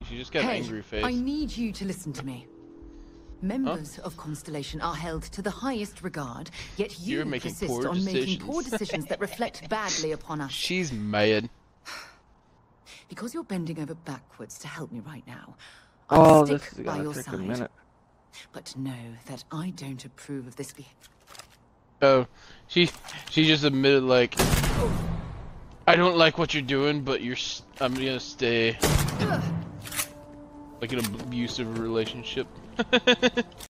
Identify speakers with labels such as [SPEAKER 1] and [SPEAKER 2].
[SPEAKER 1] She just got an angry face.
[SPEAKER 2] I need you to listen to me. Members of Constellation are held to the highest regard, yet you persist on making poor decisions that reflect badly upon us.
[SPEAKER 1] She's mad.
[SPEAKER 2] Because you're bending over backwards to help me right now,
[SPEAKER 3] Oh,
[SPEAKER 2] I'll
[SPEAKER 3] this
[SPEAKER 2] stick
[SPEAKER 3] is
[SPEAKER 2] by
[SPEAKER 3] gonna
[SPEAKER 2] your
[SPEAKER 3] take a
[SPEAKER 2] side.
[SPEAKER 3] minute.
[SPEAKER 2] But know that I don't approve of this behavior.
[SPEAKER 1] Oh, she just admitted like, I don't like what you're doing, but I'm gonna stay. Like an abusive relationship.